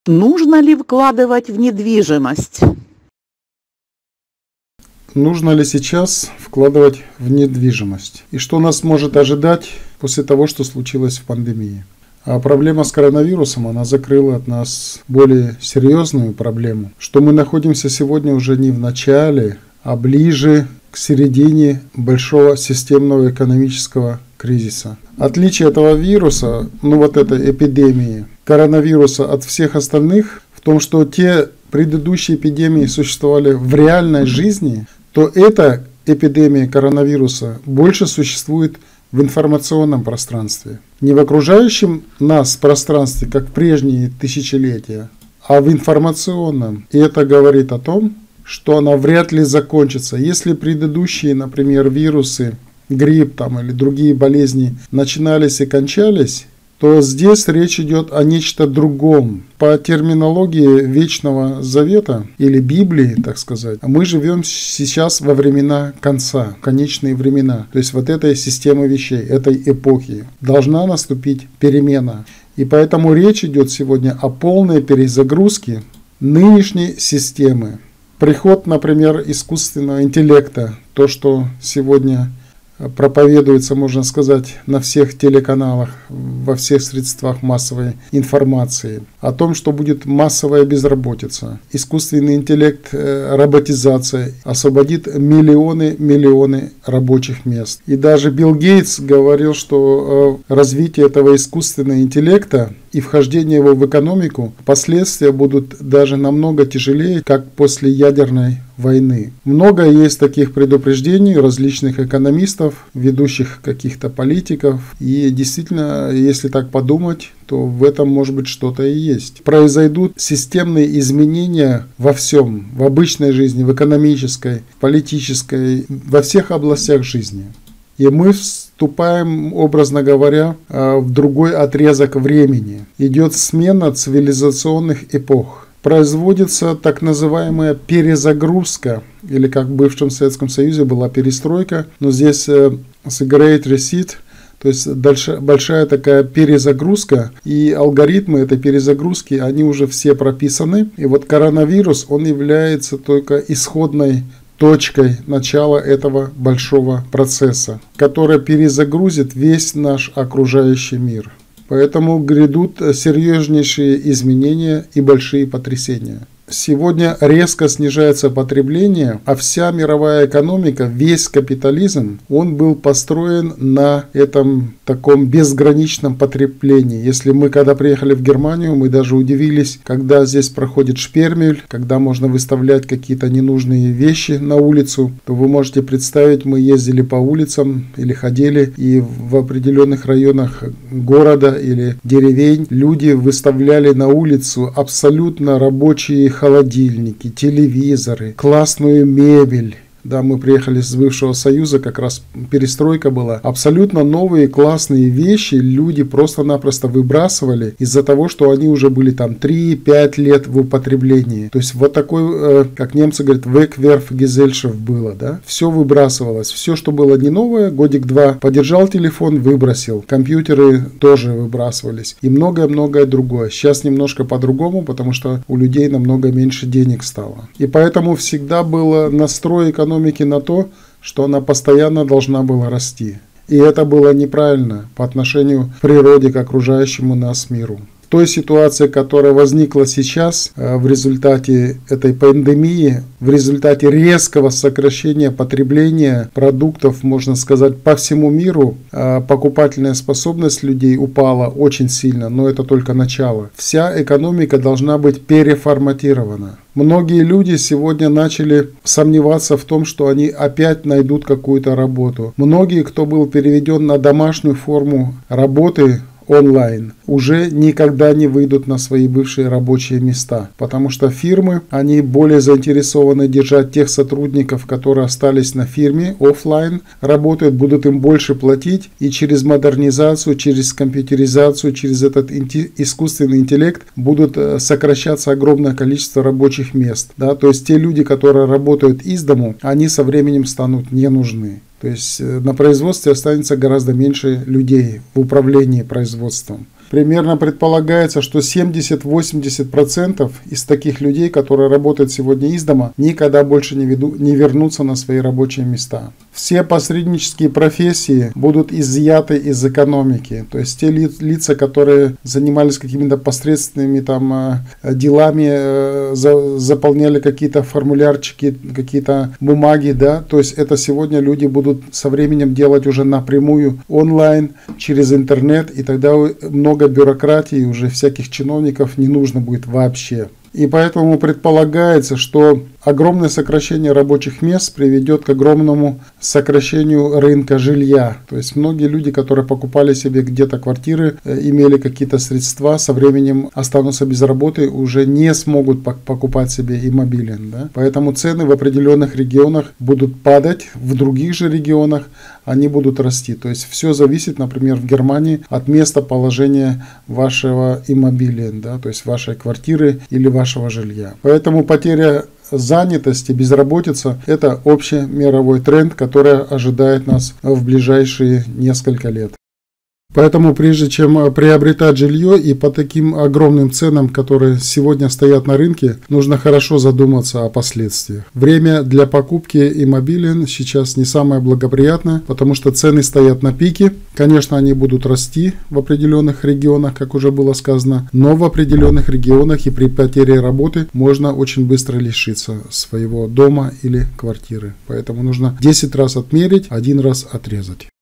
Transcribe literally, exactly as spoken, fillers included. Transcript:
Нужно ли вкладывать в недвижимость? Нужно ли сейчас вкладывать в недвижимость? И что нас может ожидать после того, что случилось в пандемии? А проблема с коронавирусом, она закрыла от нас более серьезную проблему, что мы находимся сегодня уже не в начале, а ближе к середине большого системного экономического кризиса. Отличие этого вируса, ну вот этой эпидемии, коронавируса от всех остальных в том, что те предыдущие эпидемии существовали в реальной жизни, то эта эпидемия коронавируса больше существует в информационном пространстве. Не в окружающем нас пространстве, как в прежние тысячелетия, а в информационном. И это говорит о том, что она вряд ли закончится. Если предыдущие, например, вирусы, грипп там, или другие болезни начинались и кончались, то здесь речь идет о нечто другом. По терминологии Вечного Завета или Библии, так сказать, мы живем сейчас во времена конца, конечные времена. То есть вот этой системы вещей, этой эпохи. Должна наступить перемена. И поэтому речь идет сегодня о полной перезагрузке нынешней системы. Приход, например, искусственного интеллекта, то, что сегодня проповедуется, можно сказать, на всех телеканалах, во всех средствах массовой информации, о том, что будет массовая безработица. Искусственный интеллект, роботизация освободит миллионы, миллионы рабочих мест. И даже Билл Гейтс говорил, что развитие этого искусственного интеллекта и вхождение его в экономику, последствия будут даже намного тяжелее, как после ядерной войны. Много есть таких предупреждений различных экономистов, ведущих каких-то политиков. И действительно, если так подумать, то в этом может быть что-то и есть. Произойдут системные изменения во всем, в обычной жизни, в экономической, политической, во всех областях жизни. И мы вступаем, образно говоря, в другой отрезок времени. Идет смена цивилизационных эпох. Производится так называемая перезагрузка, или как в бывшем Советском Союзе была перестройка, но здесь Great Reset, то есть большая такая перезагрузка, и алгоритмы этой перезагрузки, они уже все прописаны. И вот коронавирус, он является только исходной точкой начала этого большого процесса, который перезагрузит весь наш окружающий мир. Поэтому грядут серьезнейшие изменения и большие потрясения. Сегодня резко снижается потребление, а вся мировая экономика, весь капитализм, он был построен на этом таком безграничном потреблении. Если мы когда приехали в Германию, мы даже удивились, когда здесь проходит шпермель, когда можно выставлять какие-то ненужные вещи на улицу, то вы можете представить, мы ездили по улицам или ходили, и в определенных районах города или деревень люди выставляли на улицу абсолютно рабочие холодильники, телевизоры, классную мебель. Да, мы приехали с бывшего Союза, как раз перестройка была. Абсолютно новые классные вещи люди просто-напросто выбрасывали из-за того, что они уже были там три-пять лет в употреблении. То есть вот такой, э, как немцы говорят, Wegwerfgesellschaft было, да. Все выбрасывалось. Все, что было не новое, годик-два подержал телефон, выбросил. Компьютеры тоже выбрасывались. И многое-многое другое. Сейчас немножко по-другому, потому что у людей намного меньше денег стало. И поэтому всегда было настрой экономики на то, что она постоянно должна была расти. И это было неправильно по отношению к природе, к окружающему нас миру. В той ситуации, которая возникла сейчас в результате этой пандемии, в результате резкого сокращения потребления продуктов, можно сказать, по всему миру, покупательная способность людей упала очень сильно, но это только начало. Вся экономика должна быть переформатирована. Многие люди сегодня начали сомневаться в том, что они опять найдут какую-то работу. Многие, кто был переведен на домашнюю форму работы, онлайн, уже никогда не выйдут на свои бывшие рабочие места, потому что фирмы, они более заинтересованы держать тех сотрудников, которые остались на фирме, офлайн работают, будут им больше платить, и через модернизацию, через компьютеризацию, через этот искусственный интеллект будут сокращаться огромное количество рабочих мест. Да? То есть те люди, которые работают из дому, они со временем станут не нужны. То есть на производстве останется гораздо меньше людей в управлении производством. примерно предполагается, что семьдесят-восемьдесят процентов из таких людей, которые работают сегодня из дома, никогда больше не, веду, не вернутся на свои рабочие места. Все посреднические профессии будут изъяты из экономики. То есть те ли, лица, которые занимались какими-то посредственными там, делами, за, заполняли какие-то формулярчики, какие-то бумаги, да, то есть это сегодня люди будут со временем делать уже напрямую онлайн, через интернет, и тогда много бюрократии, уже всяких чиновников не нужно будет вообще. И поэтому предполагается, что огромное сокращение рабочих мест приведет к огромному сокращению рынка жилья. То есть многие люди, которые покупали себе где-то квартиры, имели какие-то средства, со временем останутся без работы, уже не смогут покупать себе иммобилен. Да? Поэтому цены в определенных регионах будут падать, в других же регионах они будут расти. То есть все зависит, например, в Германии от места положения вашего иммобилен, да? То есть вашей квартиры или вашего жилья. Поэтому потеря занятости, безработица – это общий мировой тренд, который ожидает нас в ближайшие несколько лет. Поэтому прежде чем приобретать жилье и по таким огромным ценам, которые сегодня стоят на рынке, нужно хорошо задуматься о последствиях. Время для покупки иммобилен сейчас не самое благоприятное, потому что цены стоят на пике. Конечно, они будут расти в определенных регионах, как уже было сказано, но в определенных регионах и при потере работы можно очень быстро лишиться своего дома или квартиры. Поэтому нужно десять раз отмерить, один раз отрезать.